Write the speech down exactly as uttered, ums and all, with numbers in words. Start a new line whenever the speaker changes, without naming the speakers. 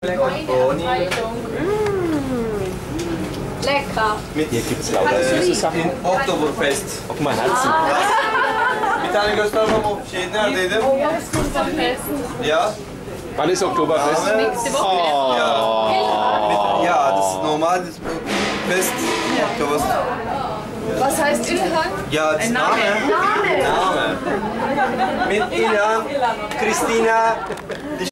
Boni.
Lecker.
Mit
Hier gibt es lauter süße Sachen.
in Oktoberfest.
Guck mal, Herzen.
Bir tane göster bana o şey neredeydi? Ja.
Wann ist Oktoberfest?
Nächste Woche.
Oh.
Mit, ja, das ist normal, das Fest. Oktoberfest.
Was heißt Ilhan?
Ja, das Name.
Name.
Name. Mit Ilhan, Christina, die